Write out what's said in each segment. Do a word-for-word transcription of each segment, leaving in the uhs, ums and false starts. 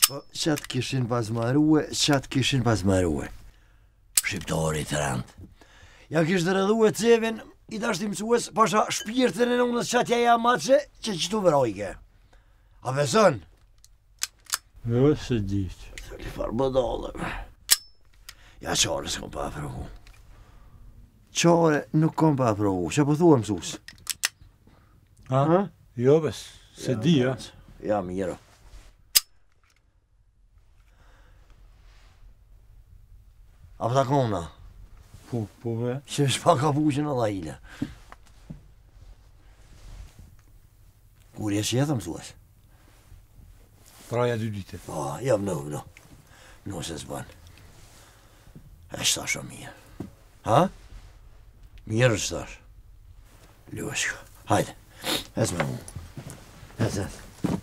Qatë kishin bazmarue, qatë kishin bazmarue. Shqiptari të rëndë. Ja kishtë rëdhue cevin, i dashti mësues, pasha shpirtin e nënës qatja ja maqe, që qëtu vërojke. A beson? Jo, se diqë. Se li farë bëdole. Ja qare s'kom pa aprovu. Qare nuk kom pa aprovu, që po thua mësus? Ha? Jo, bes, se di, ja. Ja, miro. A pëta kona? Po, po, ve. Që shpa ka puqin edhe ila. Kur jesh jetë mësues? Praja dy dite. Po, jam në, në. Në se s'ban. E shtash o mirë. Ha? Mirë shtash. Luashka. Hajde. Ez me mu. Ez, ez.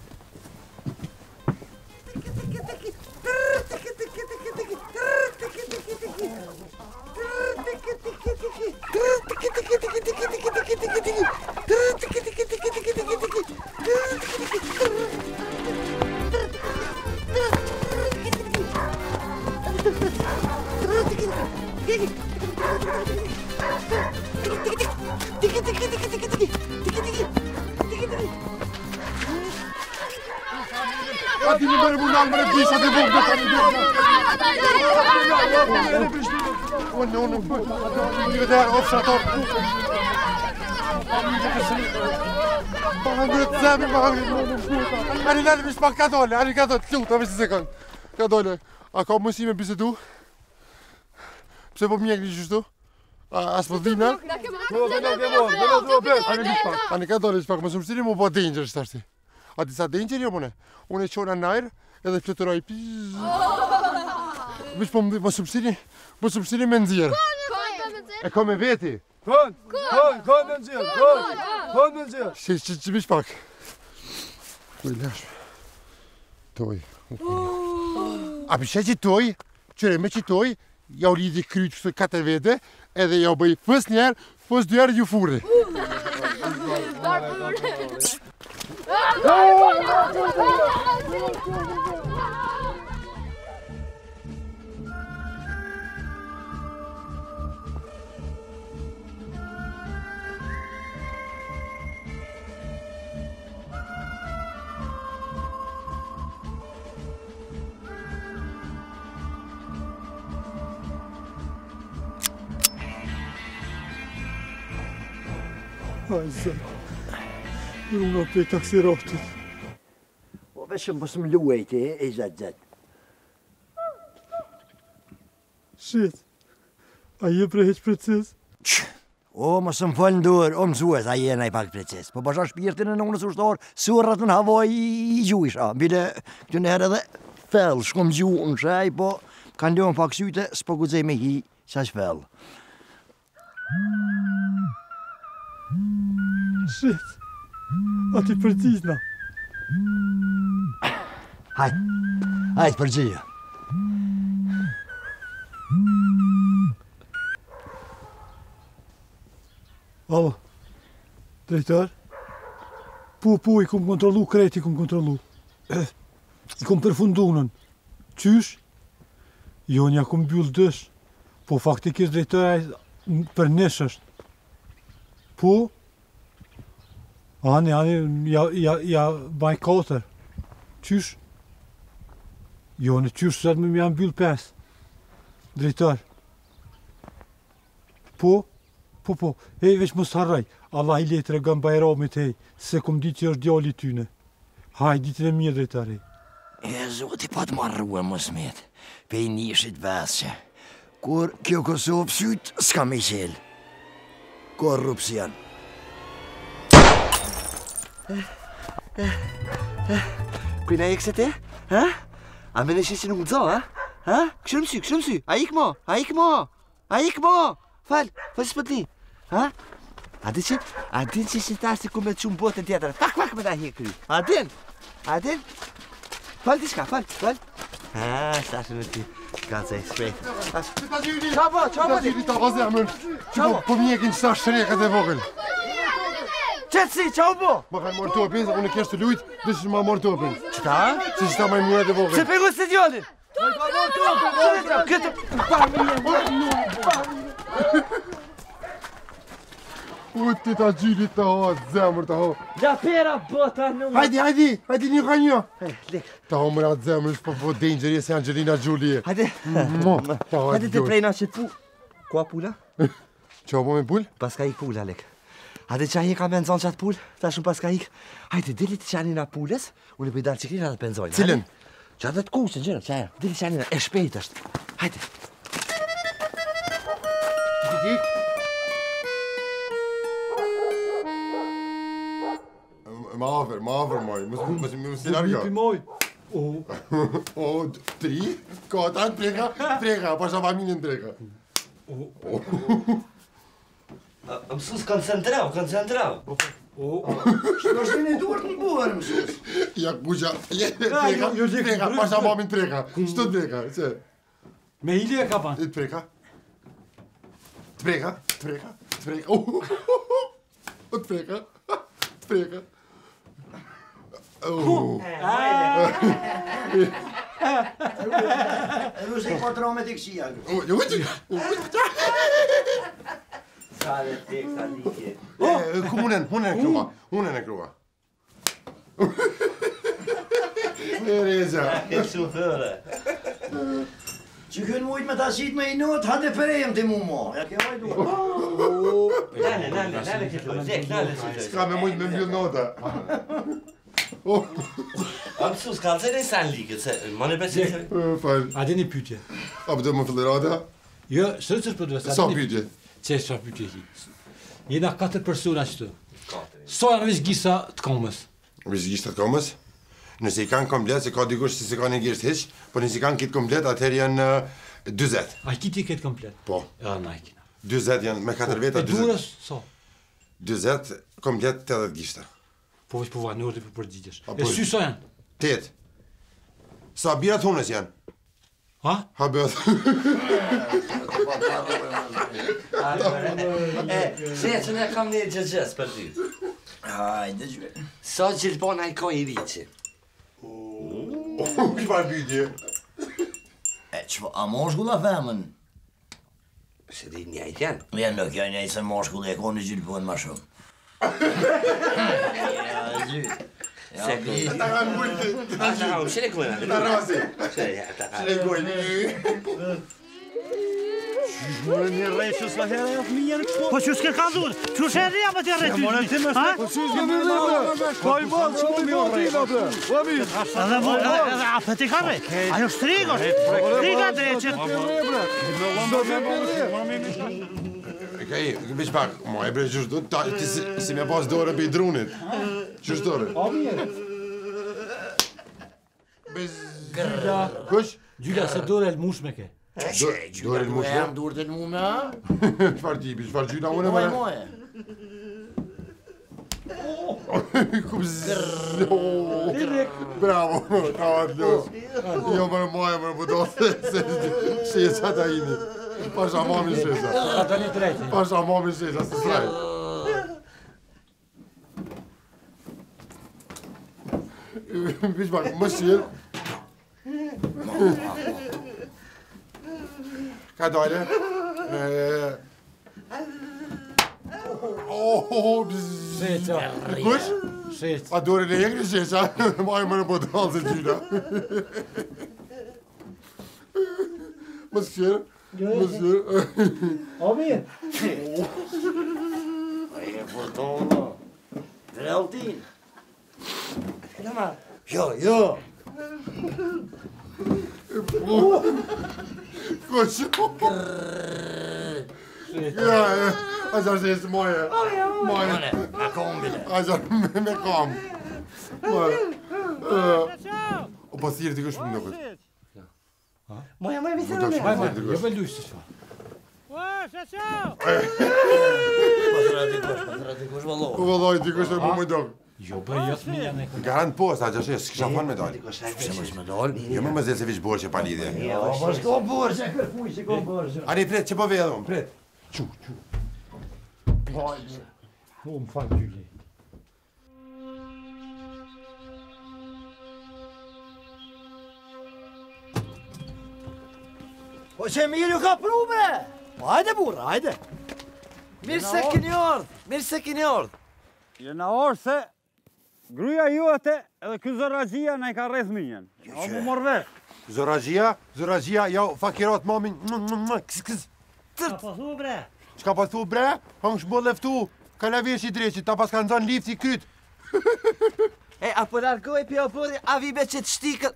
Hadi bir böyle buradan böyle bir şaka bu da tabii. Onu onu bir de offshore. Bana zemi bana. Ani lan bir bak kadole, ani kadole tluta me sekond. Kadole. A ka mos i me bisedu? Pse po mjek një kështu? As po dhina? Po, po, po, po, po, ani pak. Ani kadole pak, mos mësini mu po danger shtash. A disa danger jo mune? Unë e qona najrë edhe fletëroj pizz. Vish po më subsidi, po subsidi me nxjerr. E ka me veti? Kon, kon, kon me nxjerr, kon, kon me nxjerr. Si, si, si vish pak. Kuj lash. Toj. A pishe që toj, qëre me që toj, ja u lidi kryt që katër vete, edhe ja u bëj fës njerë, fës dyherë ju furri. Ajza, unë në pej taksirotit. O veshëm mos më luajti, e gjatë gjatë. Shit, a je prej heq precis? O, mos më falë në dorë, o mësues, a jena i pak precis. Po pasha shpirtin e nënës ushtar, surrat në havaj i gjujsha. Bile, këtë në herë edhe fell, shkom gjuhë në shaj, po kanë ljohën pak syte, s'po gudzej me hi, qash fell. Shit, a ti përgjizna? Hajt, hajt përgjia. Alo, drejtar? Po, po, i kom kontrolu krejt, i kom kontrolu. I kom përfundu nën. Qysh? Jo, nja kom byll dësh. Po, faktikisht drejtar për nesh është. Po? Ani, ani, ja, ja, ja baj katër. Qysh? Jo, në qysh së më janë byll pes. Drejtar. Po? Po, po, hej, veç mos harraj. Allah i letë regan bajramit, hej, se kom ditë që është djalli tyne. Haj, ditën e mirë, drejtar, hej. E, zoti, pa të marrua më smet. Pej nishit vesqe. Kur kjo Kosovë syt, s'ka me qelë. Korrupsion. Kujna e këse te? Ha? A me në shesin nuk nëzo, ha? Ha? Këshërë mësy, këshërë mësy. A ik mo, a ik mo, a ik mo. Fal, fal së pëtli. Ha? A din që, a din që që ta si ku me të shumë botën tjetër. Tak, pak me ta hi kry. A din? A din? Fal t'i shka, fal, fal. Ha, shtashe në ti. Ka të e shpejt. Qëta gjyri? Qa po, qa po Qëta gjyri ta bazemën. Që po, po mjekin qëta shrekët e vogël. Që Qëtë si, qa u bo? Ma kanë marrë topin, unë e kesh të lujt, dhe që ma marrë topin. Qëta? Se që ta maj muret e Se vogën. pegu stadioni? Këtë... U ti ta gjylit të ha, zemër të ha. La pera bota në... Hajdi, hajdi, hajdi një ka një. Lek. Ta ha mëra të zemër, është po po dangerous e Angelina Jolie. Hajde. Mo, ta Hajde të prejna që pu... Kua pula? Qa po me pull? Pas ka ik pula, lek. Hajde qa hi ka me nëzon qatë pull, ta shumë pas ka ik. Hajde, dili të qanin a pulles, unë i pëjdar qiklina dhe penzojnë. Cilin? Qa dhe të kushën, gjërë, qa e. Dili qanin a, e shpejt është. Hajde. Tik. Ma afer, ma afer moj, mos më si larga. moj. O, O, tri, kota, treka, treka, pasha familjen treka. Mësus, koncentrau, koncentrau. Shdo shpini duart në buër, mësus. Ja kuqa, treka, treka, pasha mamin treka. Shto treka, që? me ili e ka ban. Treka. Treka, treka, treka. O, treka, treka. E du se i patromet i këshia. Sa dhe tek, sa like. Kommunen, hun e në krua, hun e në krua. E reza. E shufëre. Që kënë mujt me ta qitë me i not, hande përejëm të mu mo. Ja ke vajdu. Nane, nane, nane këtë lojë, lek, nane që lojë. Ska me mujt me mbyll nota. A mësus, ka të e san likët, se më në besit se... Fal. A di një pytje. A për të më fillerata? Jo, sërë që përdues. Sa pytje? Që sa pytje ki. Jena katër persona qëtë. Sa janë veç gisa të komës. Veç gjishtë të komës? Nëse i kanë komplet, se ka dikush se se ka një gjishtë hiq, po nëse i kanë kitë komplet, atëherë janë dyzet. A kiti këtë komplet? Po. Ja, na i kina. dyzet janë me katër veta, E durës, dyzet. sa? dyzet komplet tetëdhjetë gjishtë. Po veç po va, në orë të përgjigjesh. A, E po- sy sa janë? Tet. Sa birat hunës janë? Ha? Ha bëth. E, se që ne kam një gjëgjës për ty. Hajde gjë. Sa gjilpona i ka i riqi. Këpar pytje? E që a moshkull a femën? Se di njajt janë. Ja nuk janë njëjtë se moshkull e ka në gjilpon ma shumë. Ja, gjy. Se bi... Ta kanë mujtë. A, ta kam, shire kujna. Ta rasi. Shire, ta kam. Shile gojnë. Një rejshës la herë e fëmijën kështu. Po që s'ke ka dhur, që shë e rria më t'ja rejtë. Morën ti më shtë. Po që s'ke më rria. Po i malë që më një rejtë. Po mi. Edhe mo, edhe a për ti ka rej. Ajo shtrigër. Shtriga dreqet. Okej, veç pak, mo e bre qështë do, ta, ti si, si me pas dore për i drunit. Qështë dore? A mirë. Bez... Gjyla. Kush? Gjyla, se dore e lmush me ke. Dore në mushme? Jam durët e në mu me a? Qfar tipi, qfar gjyla unë e Moj, mëre? moj. Kup zërë. Bravo, ta atë los. Jo mërë moja mërë budo se shesa ta ini. Pasha mami shesa. A të një trejtë. Pasha mami shesa, se sraj. Vish pak, më shqirë. Ka dojle? Oh, bzzz. Sheqa. Kush? Sheqa. A dore në jekri shesha, maj më në po dalë se gjyna. Më shqirë, më shqirë. A mirë. E fortona. Reltin. Jo, jo. Kush? Ja, ja, a qa shesë moje. Moje. Mane, a kombile. A qa me, me kam. Moje. O pas thirë t'i kush më në këtë. Moja, moja, visi Më në të Vaj, shumë vaj, thirë t'i jo kush. me lujsh të shfa. Pasra t'i kush, pasra t'i kush, Po vëllohë. vëlloj t'i kush e mu më dogë. Jo, bë, jo të minja në këtë. Garant post, a qa shesë, s'kisha fan me dojnë. Pse më shme dollë? Jo më më zellë se vish borë që pa lidhje. Jo, po shko borë, që kërpuj që ko borë. Ani pret, që po vedhëm, pret. O, më falë gjyli. Po që mirë ju ka pru, bre! Po hajde, burra, hajde! Mirë se keni ardhë, mirë se keni ardhë. Jena orë se gruja juete edhe ky zoragjia na i ka rreth minjen. O mu mor vesh. Zoragjia, zoragjia, ja fakirat mamin, kës kës. Ka po thu, bre? Qka pa thu, bre? Hong shbo leftu, ka lavesh i dreqit, ta pas ka nëzan lift i kryt. E, apo largoj pja bodi, a vibe që të shtikët.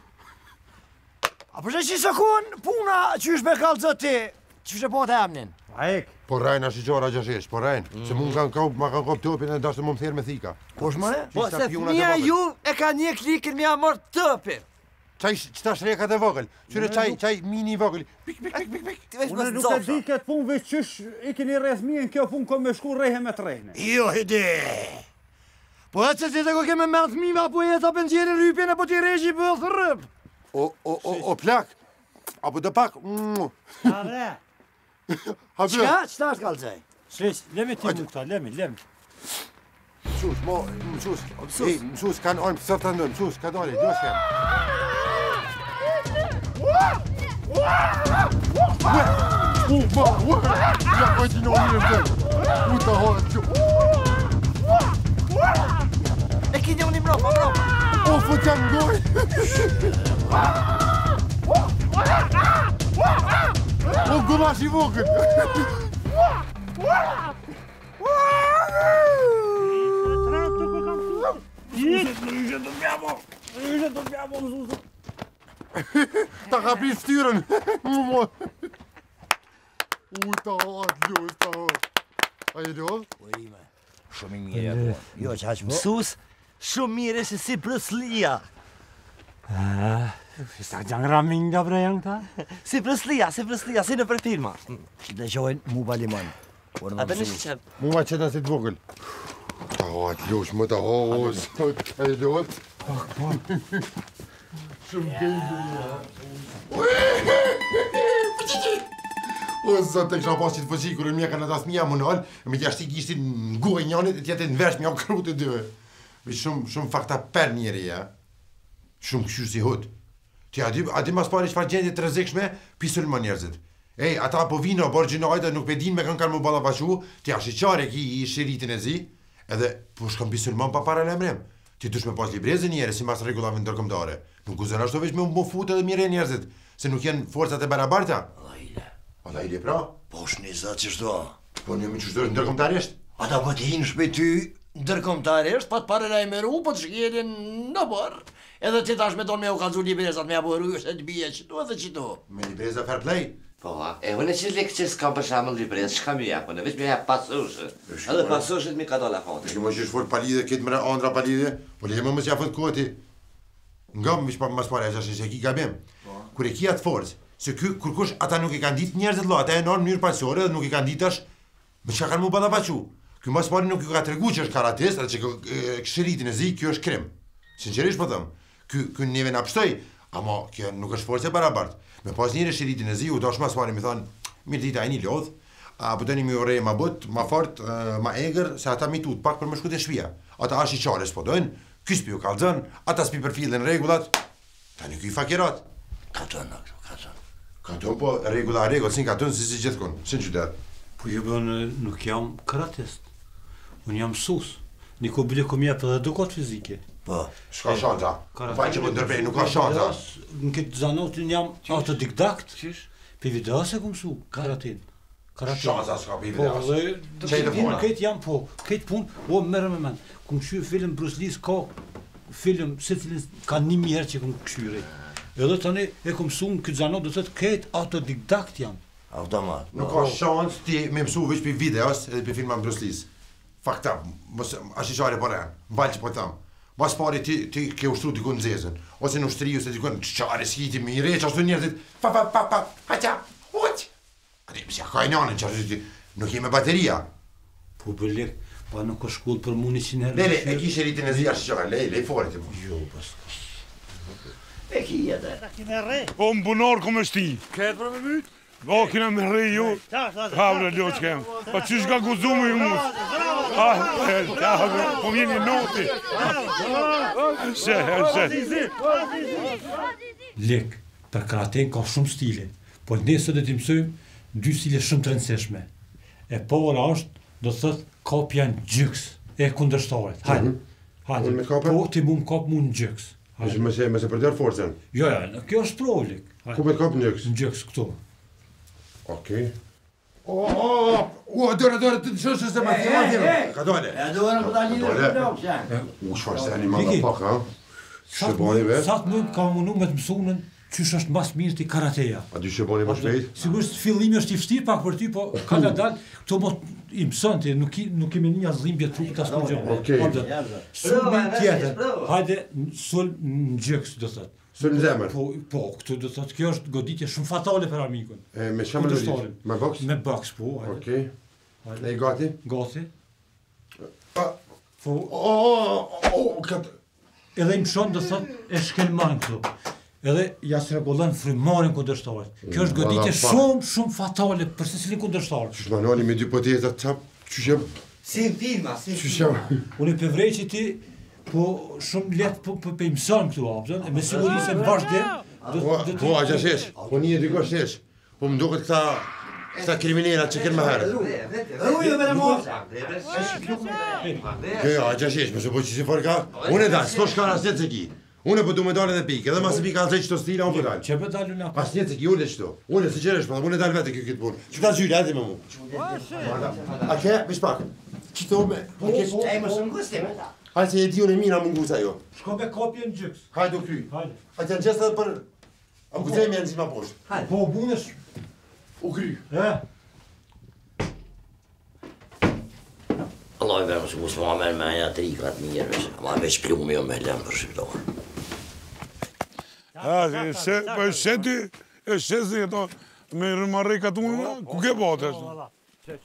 A përse që së kun puna që është me kalëzët ti, që është po të emnin? A ek. Po rajnë ashtë i gjora gjashesh, po rajnë. Se mund kanë kop, ma kanë kop topin e ndashtë më më therë me thika. Po shmane? Po, se fëmija ju e ka një klikën mi a mërë tëpin. Qaj, qëta shrekat e vogël, qyre qaj, qaj mini vogël, pik, pik, pik, pik, pik. Ti vesh Unë më nuk e di zofra. këtë punë veç qysh i keni rreth minjen, kjo punë ko me shku rrehe me trejne. Jo, hidi. Po e që si të ko keme me të mima, po e ta pëngjeri rypjen e po ti regji për thërëp. O, o, o, o plak, apo dhe pak, A, bre? ha bë. Qka? Qëta është kalëzaj? Shlesh, lemi ti mu këta, lemi, lemi. Mësus, mo, mësus, ej, mësus, kanë ormë, sot të ndonë, mësus, ka dole, do s'kem. U, ma, u, ja, ojti në omirëm të, u të horë, që, E kini unë i mropa, mropa. o, fë të ngoj. O, gullash i vogën. Ta ka pi ftyrën. U, ta atë ljoz, ta atë. A i ljoz? Po ime. Shumë i mirë, po. Jo, që haqë më. Mësus, shumë mire se si Bruslia. Sa gjangë raminga, bre, janë këta? Si Bruslia, si Bruslia, si në për filma. Që të qojnë mu balimon. A të në shqep. Mu ma qëta si të vogël. Ta atë ljoz, më ta atë, sot, a i ljoz. Shumë gejnë. O, zot, e kësha pas që të fëqi, kërë mja ka në tas mja më nëllë, me tja shtik ishtin në guaj njënit, e tjetë në vesh mja kërru të dyve. Shumë, shumë fakta per njeri, ja. Shumë këshu si hud. Ti a di, a di mas pari qëfar gjendje të rëzikshme, pisul më njerëzit. Ej, ata po vino, borgjinajta, nuk pedin me kanë kanë më balafashu, ti a shqare ki i shiritin e zi, edhe po shkëm pisul më pa para lemrem. Ti dush me pas librezën njere si mas regullave ndërkombëtare. Nuk guzën ashtu veç me më fut edhe mire njerëzit, se nuk jenë forcat e barabarta. Ata i le pra? Po është një zëtë që shdo. Po një mi që shdo ndërkombëtarisht? Ata po të hinë shpe ty ndërkombëtarisht, pa të pare la i meru, po të shkjelin në bërë. Edhe ti tash me tonë me u kalzu librezat, me abu rrështë e të bje qëtu edhe qëtu. Me libreza fair play? Po, e unë e që lekë që s'kam për shamë në librez, shka mi japë, në veç me japë pasushë. Edhe pasushët mi ka do la fote. Shke më që është fort palidhe, këtë mëra andra palidhe, po le më mësë jafët koti. Nga më vishë pa mas pare, e që ki gabim. Kur e ki atë forcë, se kur kush ata nuk i kanë ditë njerëzit lo, ata e nërë mënyrë pasore dhe nuk i kanë ditë është, më që kanë mu balafaqu. Ky mas pare nuk ju ka tregu që është karatist, edhe që këshiritin e zi, kjo është krim. Sinqerisht po thëmë, ky neve në apshtoj, ama kjo nuk është forcë e barabartë. Me pas njëre shiritin e zi, u dosh mas pari mi thonë, mirë dita e një lodh, a pëtëni mi urej ma but, ma fort, ma eger, se ata mi tut pak për më shku të shpia. Ata ashi qares po dojnë, kys pi u kalzën, ata s'pi përfilin regullat, ta një kuj fakirat. Ka tonë, ka tonë. Ka tonë po regulla regull, sin ka tonë si si gjithë konë, sin qytet. Po ju bënë, nuk jam karatist. Unë jam mësus. Niko bile kom jetë edhe edukat fizike. Po. Shka shanta, fajnë që po ndërprej, nuk ka shanta. Në këtë zanotin jam autodidakt. Pe videos e ku mësu, karatin. Shanta s'ka pe Po, videos. dhe Qej të puna. këtë jam po, këtë pun, o merë me men. Kum këshy film Bruce Lee ka film, se cilin ka një mjerë që kum këshyri. Edhe tani e kum mësu në këtë zanot, do të të këtë autodidakt jam. Automat. Nuk ka shans ti me mësu veç për videos edhe për filma Bruce Lee. Fakta, ashtë i qare po rënë, valë që po thamë. Mas pari ti, ti ke ushtru t'i kënë zezën, ose në ushtriju se t'i kënë qare s'kiti, mi req, ashtu njerëzit, pa pa pa pa, haqa, uq. Ati, mësja ka e njanën që ashtu nuk jemi bateria. Po bëllek, pa nuk ka shkull për mu një qinë herë. Lele, e ki shëritin e zi ashtë qare, lej, lej fori ti mu. Jo, pas. E ki jetë. Kime re. O më bunor kom është ti. Këtë për me mytë? O, kina me rri ju. Havre, ljo që kem. Pa qysh ka guzume ju mus. Ah, havre, po vjen një noti. Se, se. Lek, për karaten ka shumë stile. Po nesër do t'i mësojmë dy sile shumë të rëndësishme. E para është, do të thotë, kapja në gjyks e kundërshtarit. Hajde. Hajde. Unë me kape? Po ti mu më kap mu në gjyks. Hajde. Me se, me se përdor forcën. Jo, jo, kjo është provlik. Ku me të kap në gjyks? Në gjyks këtu. Okej. O, o, o, dore, dore, të shoshë se ma thima thima. Ka dole. E dore më dalin e shpërdok, që. U, shfarë se një manga pak, ha? Që bani ve? Sa të mund ka munu me të mësunën qysh është mas mirë t'i karateja. A dy që bani më shpejt? Sigurisht fillimi është i vështirë pak për ty, po ka nga dalë, këto mo i mëson ti, nuk, nuk kemi një dhimbje trupit as kur gjë. Okej. Sulmi tjetër, hajde sul në gjyks, do thotë. Sul në zemër? Po, po, këtu do thotë, kjo është goditje shumë fatale për armikun. E, me shama në rritë? Me boks? Me boks, po, hajde. Okej. E i gati? Gati. Pa. Po, O, o, o, këtë. edhe i mshon, do thotë, e shkelman këtu. Edhe ja se regullon frymarin kundërshtarit. Kjo është goditje shumë, shumë fatale për se cilin kundërshtar. Qysh ma nani me dy poteza të qap, qysh jam... Si në filma, si në Qysh jam... Unë i përvrej që ti, po shumë letë po, po, po i mëson këtu apëtën, e me siguri se në vazhdim... Po, po, a që shesh, po një e dy ko shesh, po më duket këta... Këta kriminera që kënë më herë. Rujë me në mos. Jo, jo, a që shesh, me së po që si forë ka... Unë e dalë, s'po shkara asë të ki. Unë e po du me dalë edhe pikë, edhe mas e pikë alëzaj qëto stila, unë po dalë. Që për dalë unë Pas një të ki, unë e qëto. Unë e se qeresh, pa, unë e dalë vete kjo këtë punë. Që ka gjyri, ati me mu. A ke, vish pak. Qëto me... E më shumë gustim. Hajtë se e di unë e mina mungu sa jo. Shko me kopje në gjyks. Hajtë u kry. Hajde. Hajtë janë gjestë edhe për... A ku zemi janë si ma poshtë. Po, bunësh. U kry. E? Allah i verë mësë musë ma merë me një të rikat mirë, veç. Ma veç plumi jo me lëmë për shqiptarë. A, e shë, po e shë ty, e shë si e to, me rëmarrej ka tunë, ku ke bote është?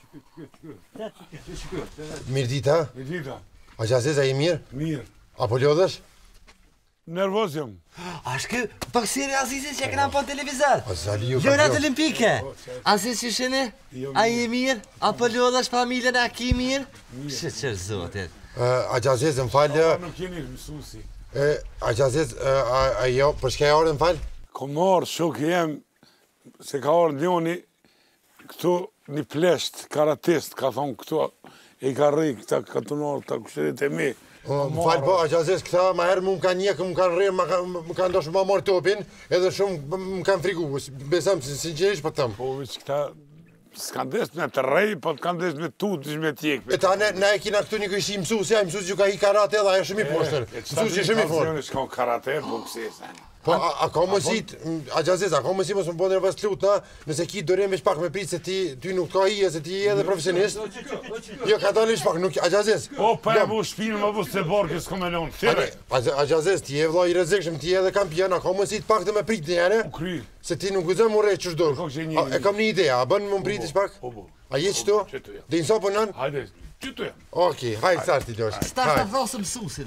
Mirë dita. E tita, A që aseza i mirë? mirë, Apo lodhësh? nervos jam. A shkë bëksiri Azizi që e këna po në televizor? A zali ju Gjërat olimpike. Aziz që shene? A i mirë? Apo lodhash familjen a ki mirë? Shë qërë zotit. A që aseza më falë... Nuk jeni mësusi. A që aseza, a jo, për shka e orë më falë? Kom marë shok jem, se ka orë njoni, këtu një plesht, karatist, ka thonë këtu, e ka rri këta katunarë, këta kushterit e mi. Më falë po, a që aseza këta ma herë mu më kanë njekë, më kanë rrë, më kanë ndoshë ma marë topin, edhe shumë më kanë frigu, besam se sinqerisht për tëmë. Po, veç këta, s'kan desht me të rej, po t'kan desht me tut, ish me tjek. E ta ne, ne e kina këtu një këshi mësus, ja, mësus që ka i karate edhe ajo shumë i poshtër. Mësus që shumë i forë. Shkon karate, po kësese. Po, a, a ka mësit, a gjazez, a ka mësit mësë më bëndër e pas të lutë, nëse ki dorim veç pak me pritë se ti, ty nuk ka i, se ti edhe profesionist. Jo, ka dalë veç pak, nuk, a gjazez. Po, pa e bu shpinë, ma bu se borë, kësë kom e lonë, thire. A gjazez, ti e vla i rezikshëm, ti edhe kampion, a ka mësit pak të me pritë njëre, U kry. se ti nuk gëzëm më rejtë qështë Ko dorë. që një- E kam një idea, a bënë më më pritë pak? Po, po. A je qëto? Qëtu jam. Dhe nësa për nën? Hajde, qëtu jam. Oke, hajtë sartë ti doshë. Sta të thosë mësusin.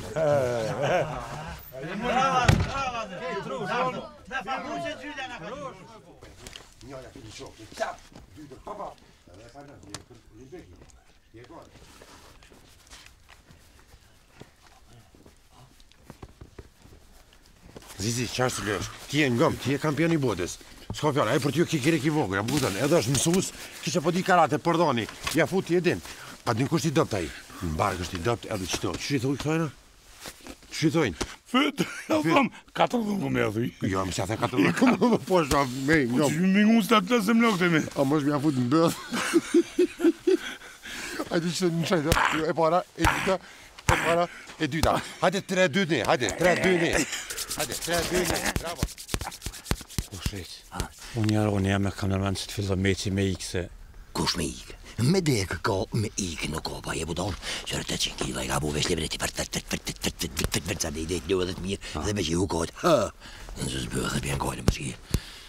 Zizi, qashtë të lësh, ti e ngëm, ti e kampion i botës. S'ka fjallë, e për ty ki kire ki vogër, a butën, edhe është mësus, kishe po di karate, përdoni, ja fut ti e din. Pa din kusht i dëpt aji, në barë kështë i dëpt edhe qëto. Që i thuj këtojnë? Që i thujnë? Fyt, ja thëmë, katër dhumë me e thuj. Jo, më që the katër dhe këmë, po shka me, Po ngëm. që mi ngu së të të lësëm lëkët e me. A më shmi ja fut në bëth. Hajde që në shajtë, e para, e dyta, e para, e dyta. Hajde tre dy një, hajde, tre dy një. Hajde, tre dy një, bravo. Po shrejt. Unë jarë, unë jam e kam nërmanë që të fillo meci me ikë se... Kush me ikë? Me dekë ka, me ikë nuk ka, pa je budonë, qërë të qenë kila i ka bu vesh libreti për të të të të të të të të të të të të të të mirë, dhe me që ju kohët, ha, në zë zbëhë dhe bjën kohët, më shkje.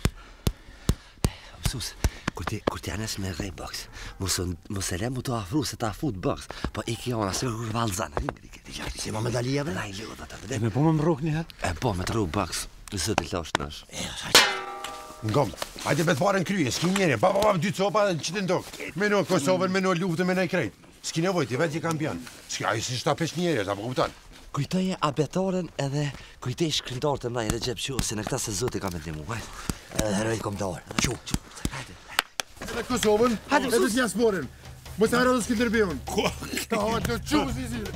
Mësus, kur ti, kur ti anes me rej boks, mos e le mu të afru se ta fut boks, po i kjo në asë kur valzan, Ti qarti si ma medalia, bre? Laj lëgë dhe të të E me po me më rrok një herë? E po, me të rru boks, në së të losh nësh. E, sa Ngom, hajde bet fare në kryje, s'ki njeri, pa pa pa dy copa në qitë në tokë. Me në Kosovën, me në luftën, me në i krejt. S'ki nevoj, ti vetë i kampion. S'ki, ajo si shtapesh njeri, ta po kuptan. Kujtoje abetoren edhe kujtoj shkrimtarët e mlaj edhe gjep qo, se në këta se zoti ka me ndimu, hajt. Edhe herojt komtar. Qu, qu. Edhe Kosovën, edhe diasporën. Mos harro të Skënderbeun. Ta ha të çuzi si.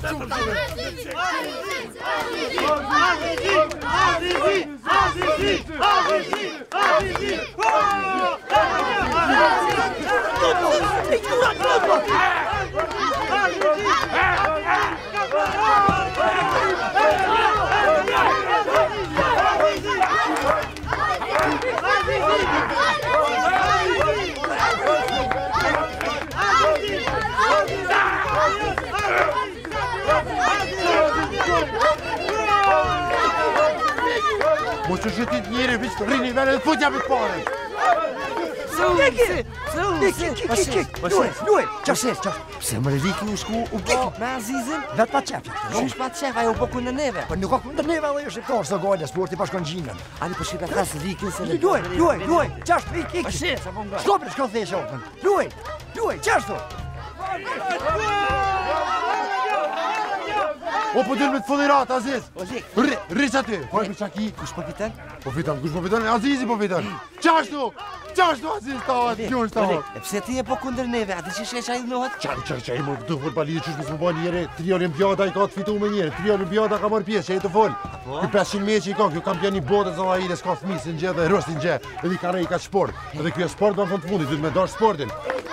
Mos të shëtit njëri, veç të rrini vene dhe futja me të pare. Susi, susi. Kik, kik, kik, luaj, luaj, qashe, qashe. Pse më rriki u shku u po me Azizin? Vet pa qef. Nuk pa qef, ajo po kundër neve. Po nuk ka kundër neve dhe jo shqiptar, së gojnë, sporti pa shkon gjinën. Ani po shqipe thasë rikin se... Luaj, luaj, luaj, qasht, ik, ik. Po shi, sa po nga. Shkopre, shko the shokën. Luaj, luaj, qashtu. O po dyrë me të fëllirat, Aziz. O zik. Rri, rri që aty. Po e për qaki. Kush po fitan? Po fitan, kush po fitan? Azizi po fitan. Qashtu, qashtu Aziz ta hatë, njën shta hatë. E pse ti e po kundër neve, ati që sheqa i nëhet? Qaj, qaj, qaj, më të fol palidë që shpës më ba njëre, tri olimpiada i ka të fitu me njëre, tri olimpiada ka marrë pjesë, që e të fol. Kjo pesëqind meqë i ka, kjo kampioni botës dhe ajde, s'ka fëmi si në gjë dhe rëstin gjë, edhe i ka rej ka sport. Edhe kjo e sport do në fund të fundit, du të me dash sportin.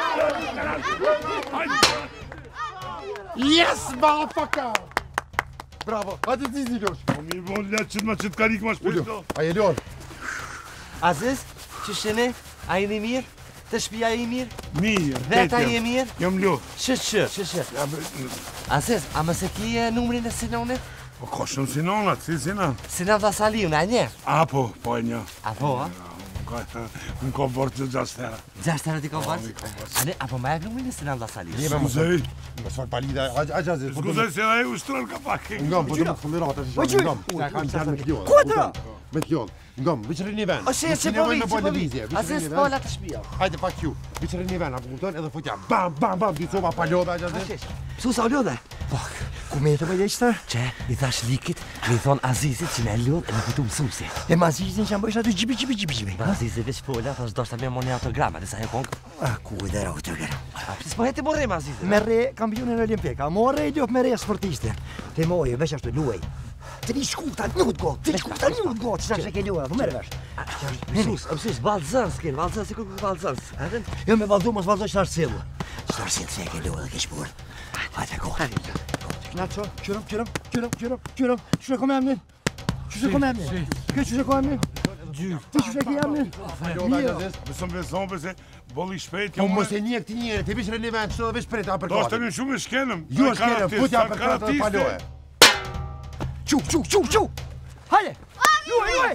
Yes, motherfucker! Bravo, hajde ti zi Losh. Po mi bon le që ma që të karik ma shpërto. A je Leon? Aziz, që shene? A i një mirë? Të shpia i mirë? Mirë, Veta i e mirë? Jam lo. Që që? Që që? Aziz, a më se ki e numrin e Sinonit? Po ka shumë Sinonat, si Sinan? Sinan dhe Saliun, a një? A po, po e një. A po, a? Më ka bërë të gjashtë tera. Gjashtë tera ti ka bërë? A ne, apo ma e numrin e Sinan dhe Saliun? Skuzej. Më sfar palida, aq Aziz. Skuzej se da e ushtron ka pak. Ngam, po të më të fëllirat, Po është qysh? ngam. Se kam qenë me t'ljohë. Kuatra? Me t'ljohë. Ngam, viqërin një ven. O she, që po vi, që po vi? Aziz, po la të shpia. Hajde pak ju, viqërin një ven, apo kupton, edhe futja bam, bam, bam, dy cova pa lodhe, aq Aziz. Su sa u lodhe? Pak, ku me të bëjde qëta? Që, i thash likit, mi thonë Azizit që me lodh e me fitu mësusi. E ma zizin që më bëjsh aty gjipi, gjipi, gjipi, gjipi. Ma Azizit veç pola, thash do shta me moni autograma, disa e kongë. Ah, ku i dhe rau të gërë. A pris po heti morre ma Azizit? Me re kampionin olimpik, a more i djof me re sportiste. Te mojë, veç ashtu luaj. Tri shkuta njët gotë, tri shkuta njët gotë, që që ke luaj, po merë vesh. Mësus, mësus, balzën s'ken, balzën, si kur kur balzën. Jo me valdu, mos valdu që t'arë cilë. Që t'arë cilë, që ke luaj dhe ke shpur. Hajde, ko. Nacho, qërëm, qërëm, qërëm, qërëm, qërëm, që që kom e emnin? Që që kom e emnin? Kë që që kom e emnin? Gjyrë. Ti që që ke emnin? Mirë. Mësëm beson përse bolli shpejt. Po mos e një këtë njëre, ti viqërin një ven, qëto dhe vish prit, a për Do është të një shumë i shkenëm. Ju është kërëm, futja për kërët dhe palohe. Qu, qu, qu, qu! Hajde! Luaj, luaj!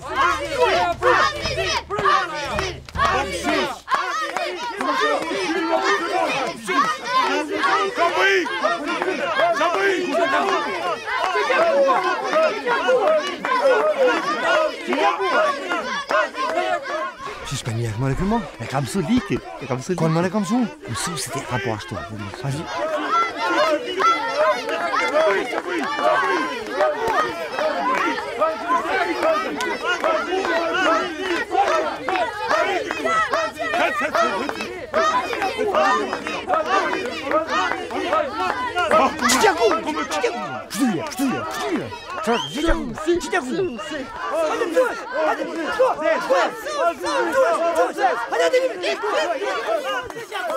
Qa bëj? Qa bëj? Që shka njërë, më rekë më? E kam su likit, e kam su likit. Konë më rekëm su? Mësusit e ka po ashtu. Hajde. Qëtjaku! Qëtjaku! Qëtja, qëtja, qëtja! Qëtjaku, qëtjaku! Hajde të duhet! Hajde të duhet! Hajde të duhet!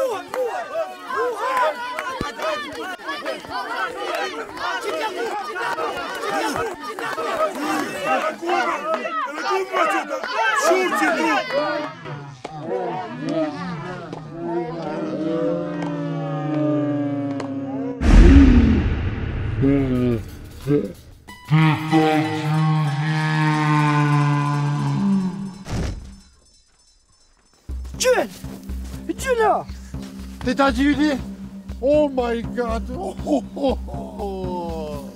Gjyën! Gjyëna! Ti ta gjyli? Oh my god! Oh, oh, oh, oh.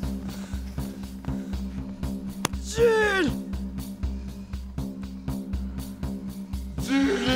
Gjyën! Gjyli!